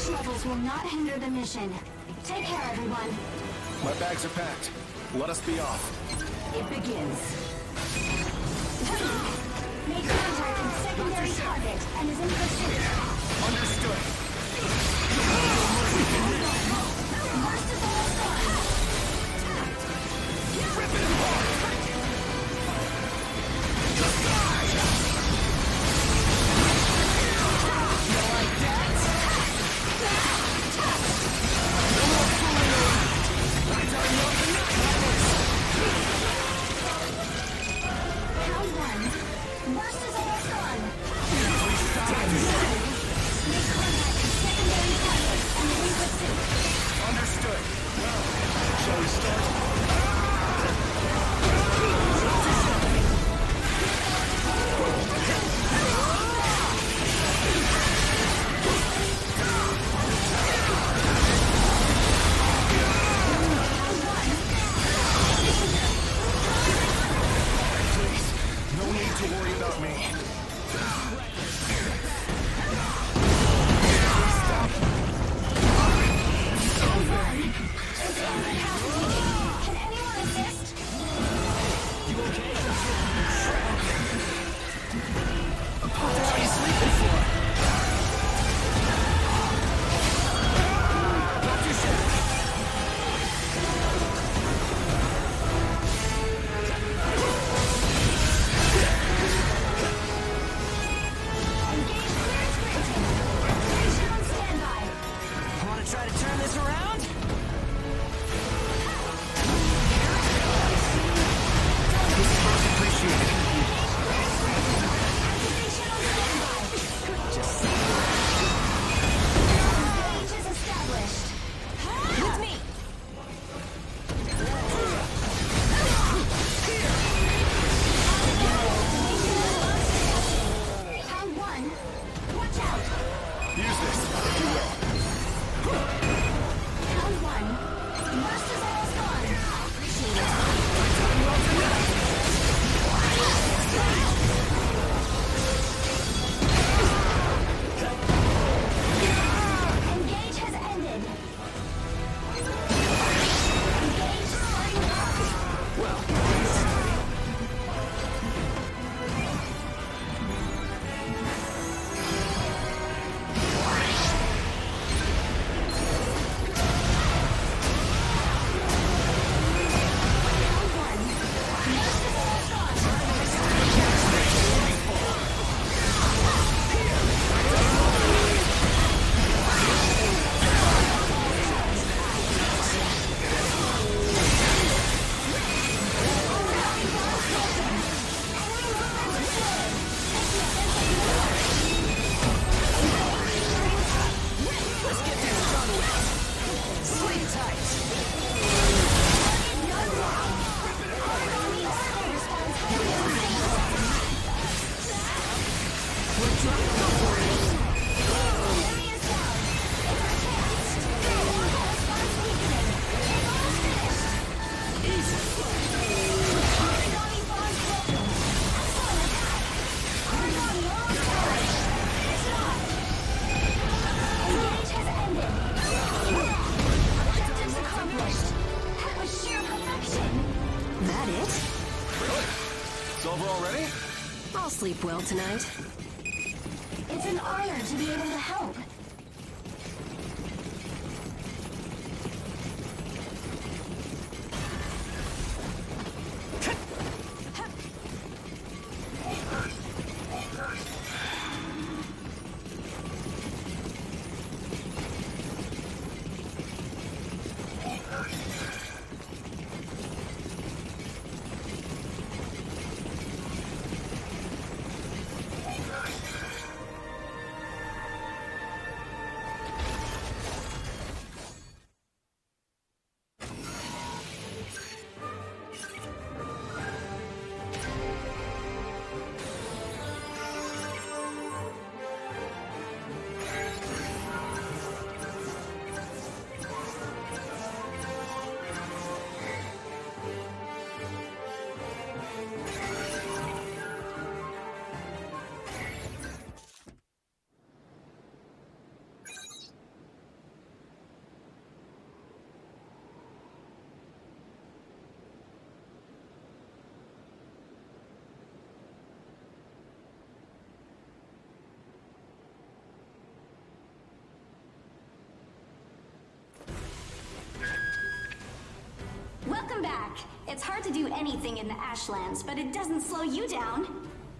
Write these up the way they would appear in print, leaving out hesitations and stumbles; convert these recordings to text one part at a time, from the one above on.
Damage levels will not hinder the mission. Take care, everyone. My bags are packed. Let us be off. It begins. Make contact with secondary target and is in pursuit. Understood. Burst is almost done. Rip it apart! You like that? No more fooling around! I tell you what, Round one. Burst is almost gone. time to shoot! Make contact with secondary target and is in pursuit. Understood. Well, shall we start? Please, no need to worry about me. Can anyone assist? What the hell are you sleeping for? Don't you shake. Engage clearance granted. Activation on standby. Want to try to turn this around? This is most appreciated. Activation on standby. Just Range is established. with me. Round one. Watch out. Use this, if you will. Round one. Burst is almost gone. Appreciate it. Engage has ended. Engage starting up. Well, Round one. Burst is almost gone. Let's get this done with. Sleep tight. Engage has ended. Objectives accomplished. That was sheer perfection. That it? really? It's over already? I'll sleep well tonight. It's an honor to be able to help. Welcome back. It's hard to do anything in the Ashlands, but it doesn't slow you down.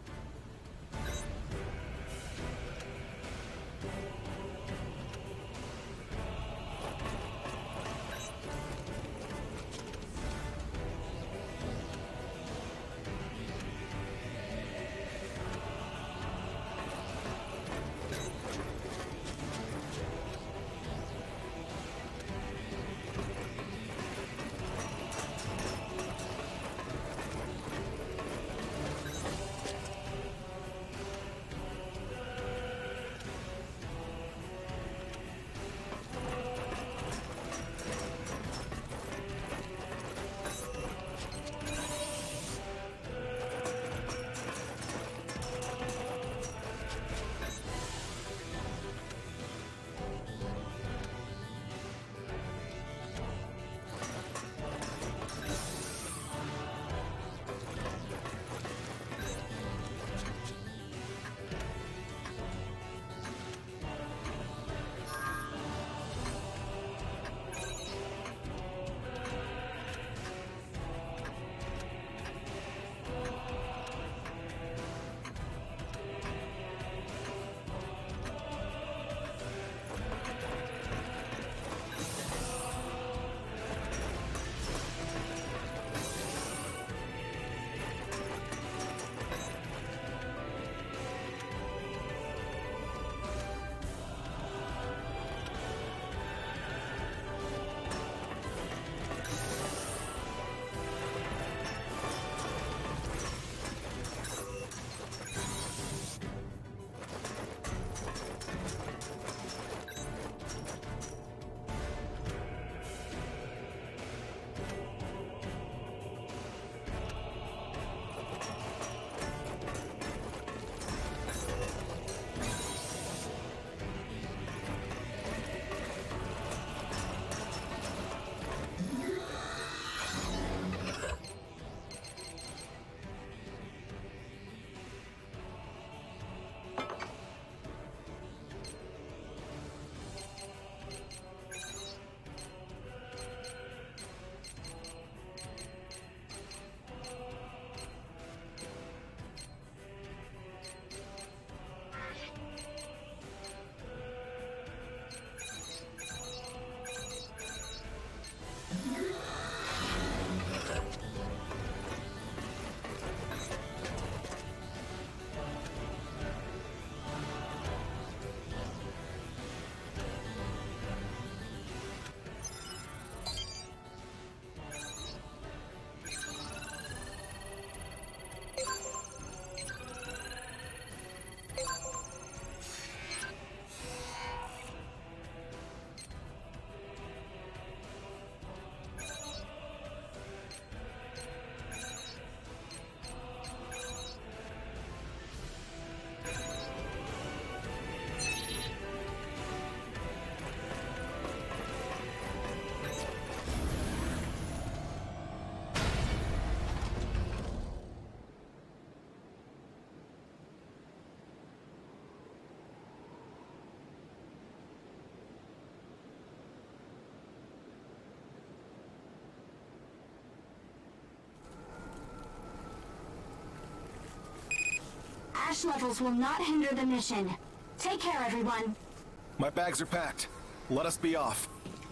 Ash levels will not hinder the mission. Take care, everyone. My bags are packed. Let us be off.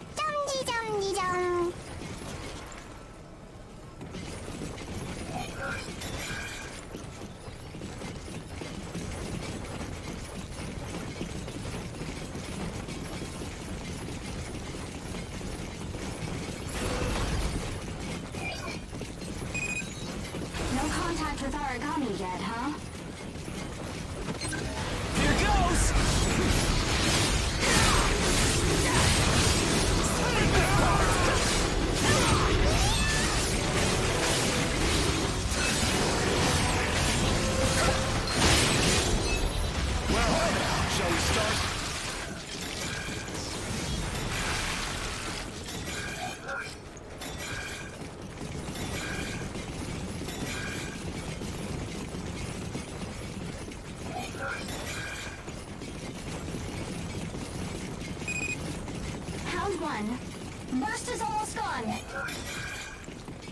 Dum-dee-dum-dee-dum. No contact with origami yet, huh? Here goes! Well, shall we start? Round one. Burst is almost gone.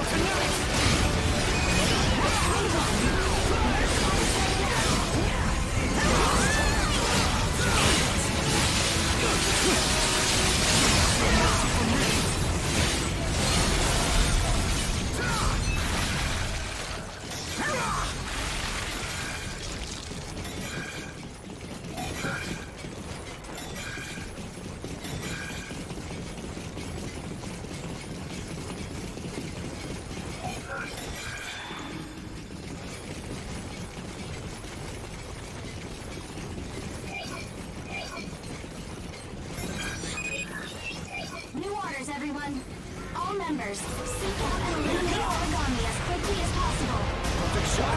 Everyone, all members, seek out and eliminate origami as quickly as possible. Perfect shot.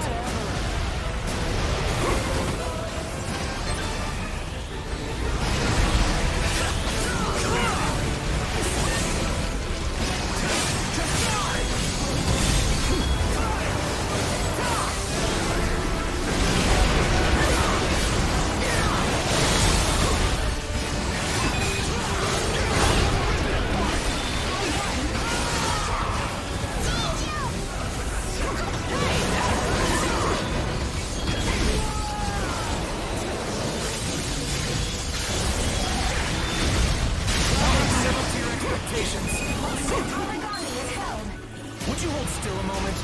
Would you hold still a moment?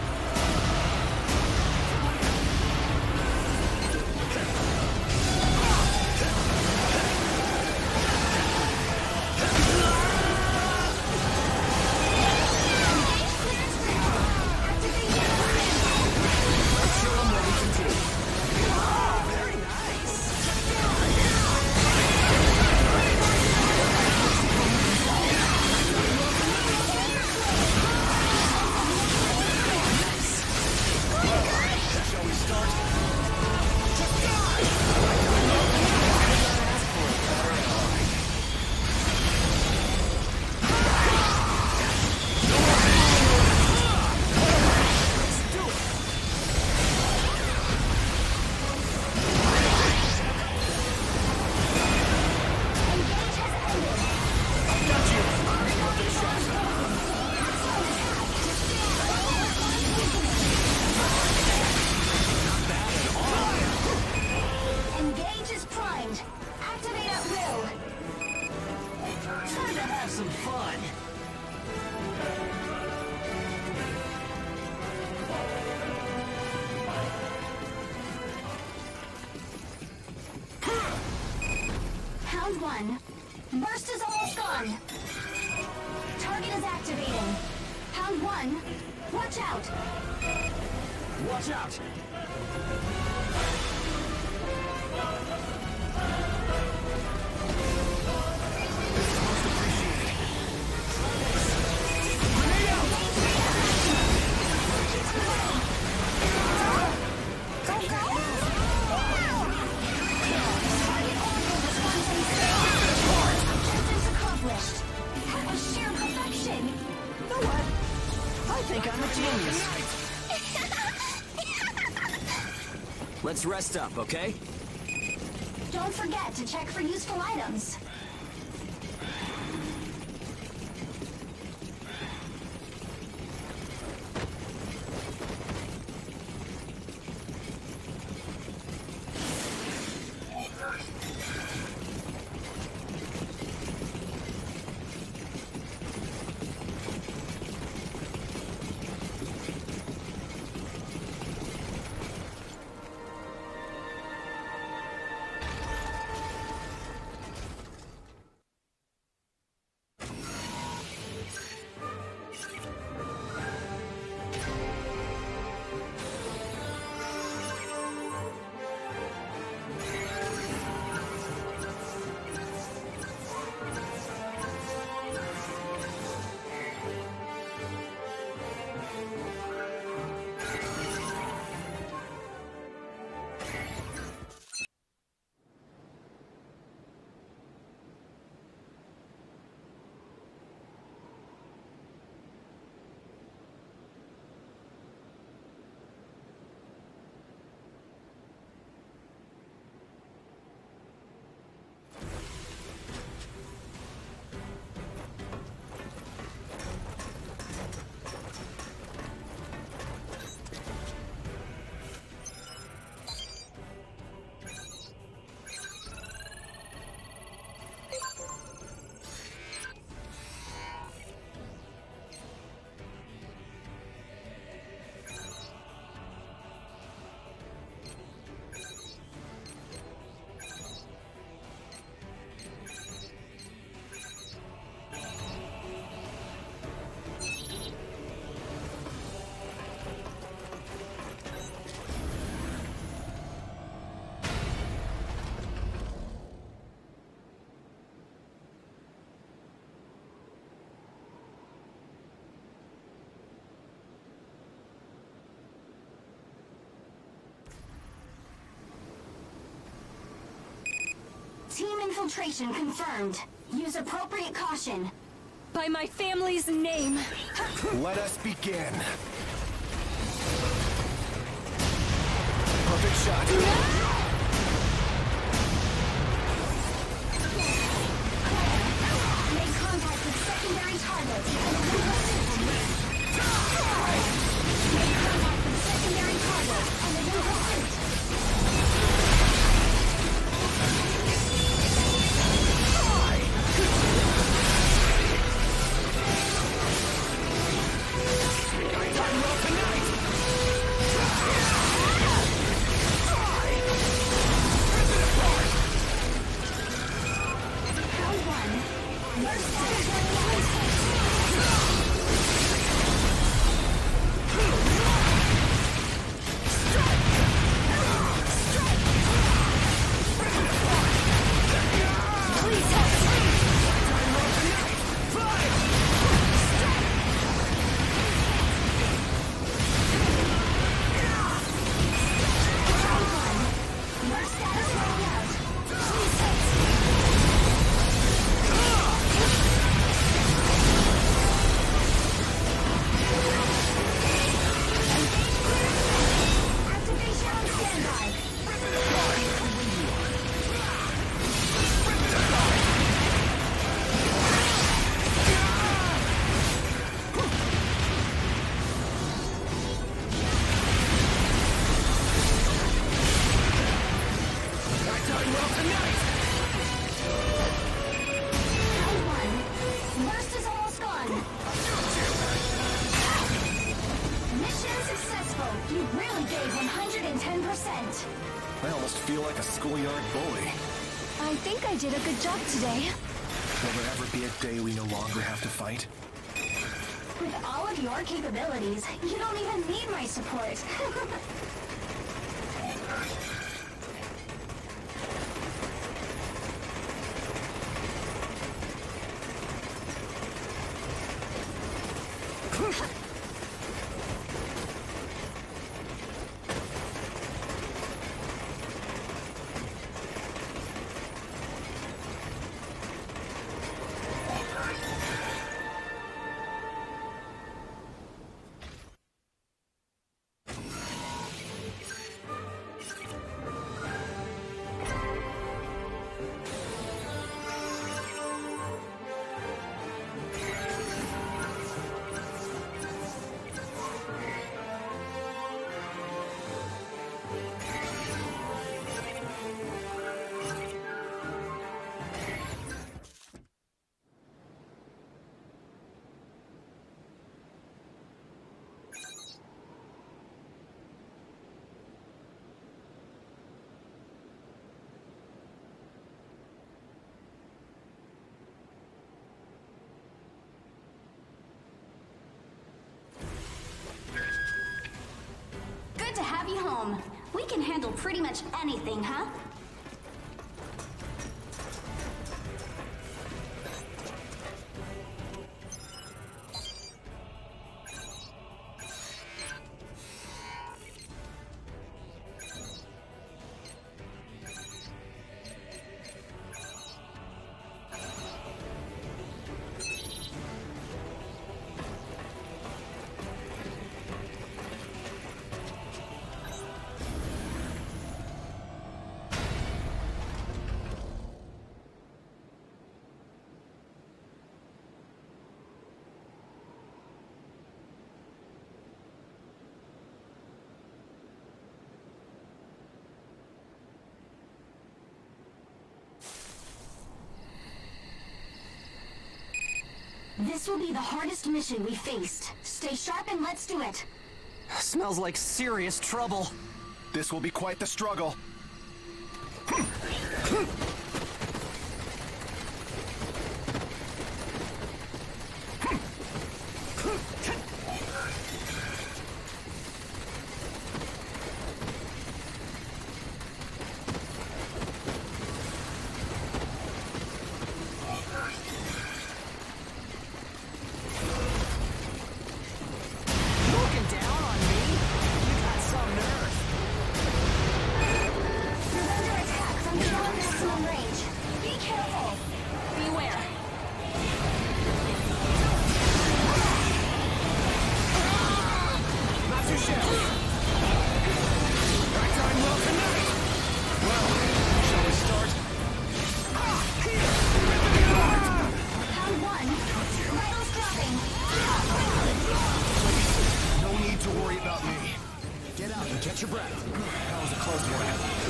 Round one. Burst is almost gone. Target is activating. Pound one. Watch out. Watch out. Let's rest up, okay? Don't forget to check for useful items. infiltration confirmed. Use appropriate caution. By my family's name. Let us begin. Perfect shot. Make contact with secondary target. Make contact with secondary target and the new pursuit. I almost feel like a schoolyard bully. I think I did a good job today. Will there ever be a day we no longer have to fight? With all of your capabilities, you don't even need my support. Good to have you home. We can handle pretty much anything, huh? This will be the hardest mission we faced. Stay sharp and let's do it. Smells like serious trouble. This will be quite the struggle. You're under attack from beyond maximum range. Catch your breath. That was a close one.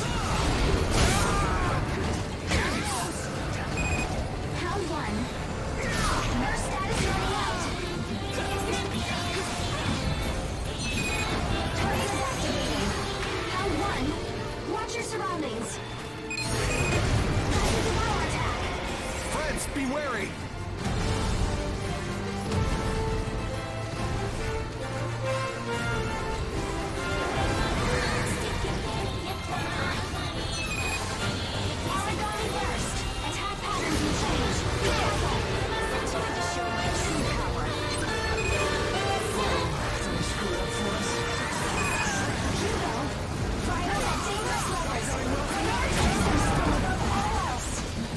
Hound 1. Burst status running out. Target is activating. Hound 1. Watch your surroundings. That's a devour attack. Friends, be wary! Origami burst. Attack patterns will change. Be careful. It's time to show my true power. Hugo, fire that dangerous levers. Prioritize them still above all else.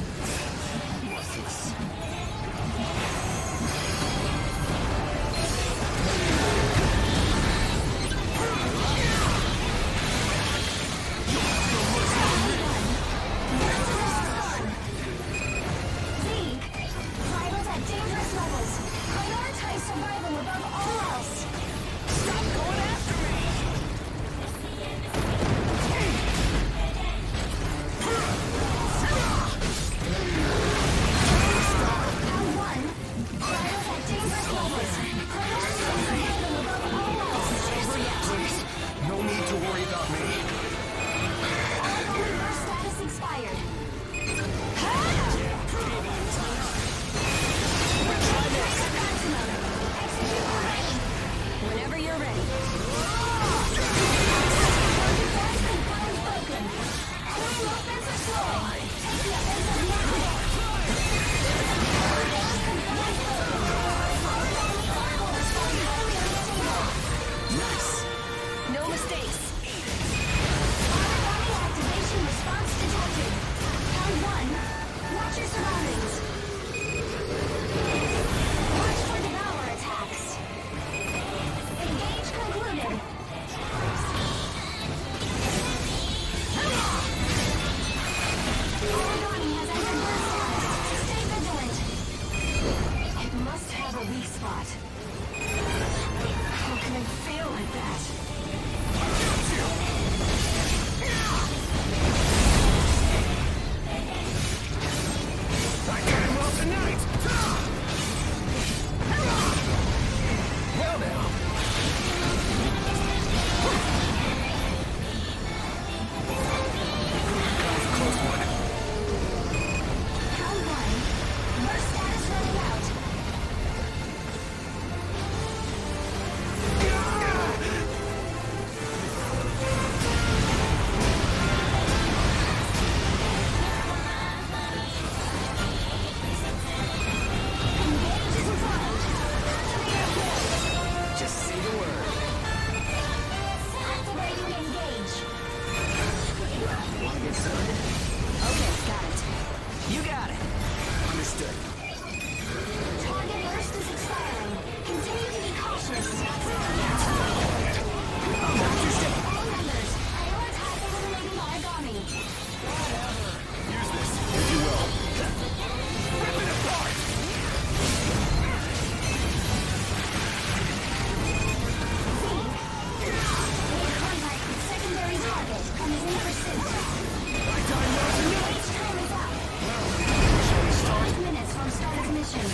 Rivals at dangerous levels. Prioritize survival above all else. Stop going after me! Hound 1. Rivals at dangerous levels. Prioritize survival above all else. Please, no need to worry about me. Origami burst status expired. Maximum. Execute command. Whenever you're ready. Defense confirmed broken. Enemy offensive slow. Take the offensive now. Defense confirmed broken. Origami armor responds highly unstable. Nice. No mistakes. Origami activation response detected. Hound 1. Watch your surroundings. Watch for devour attacks. Engage concluded. Origami has entered burst status. Stay vigilant. It must have a weak spot. How can it fail like that? I got him well tonight! Well now. That was a close one. Hound 1. Burst status running out. Engage confirmed. Activator pulled. Just say the word. Activating engage. Wanna get started? Okay, got it. You got it. Understood. Target burst is expiring. Continue to be cautious. All members, prioritize eliminating origami. Use this, if you will. Rip it apart! Made contact with secondary target and is in pursuit. My time was enough! Its time is up. 5 minutes from start of mission.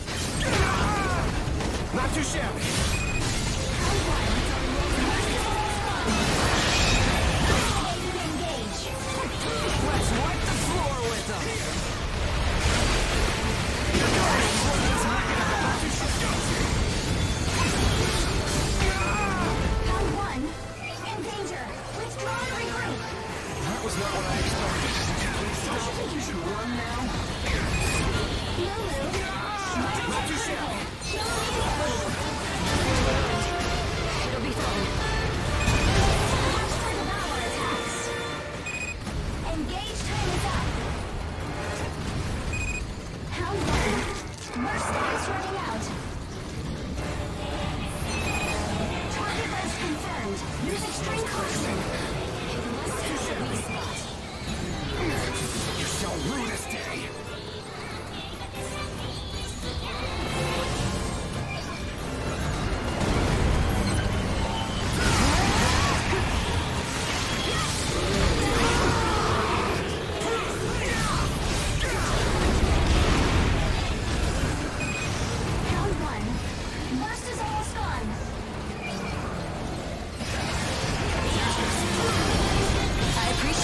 Not too shabby. Hound 1. Burst is almost gone. Activating engage. Let's wipe the floor with them. Hound 1. In danger. Withdraw and regroup. That was not what I expected. Don't you think you should run now? Lulu. Not too shabby. Kill me.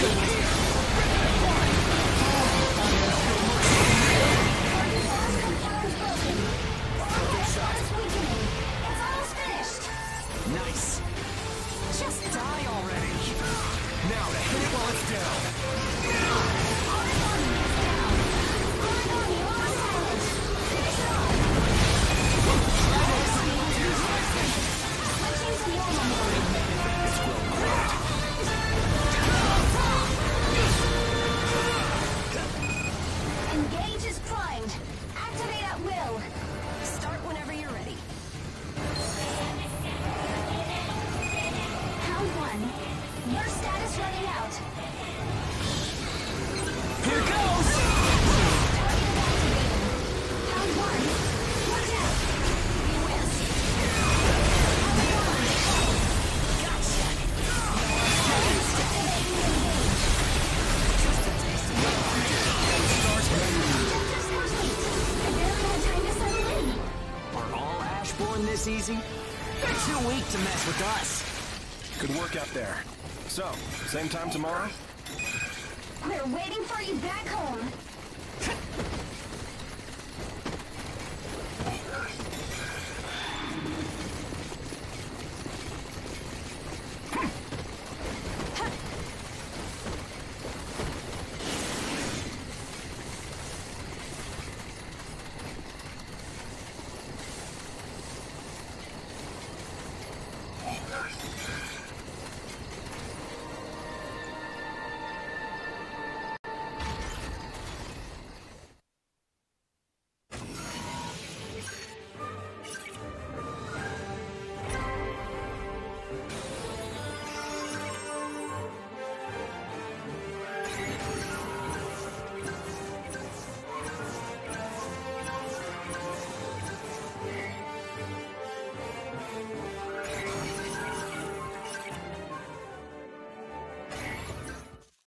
Nice. Just die already. Now to hit it while it's down. Engage is primed. Activate at will. Start whenever you're ready. Hound 1. Your status running out. Here goes! Hound 1. Watch out. Are all Ashborn this easy? They're too weak to mess with us. Good work out there. So, same time tomorrow? We're waiting for you back home.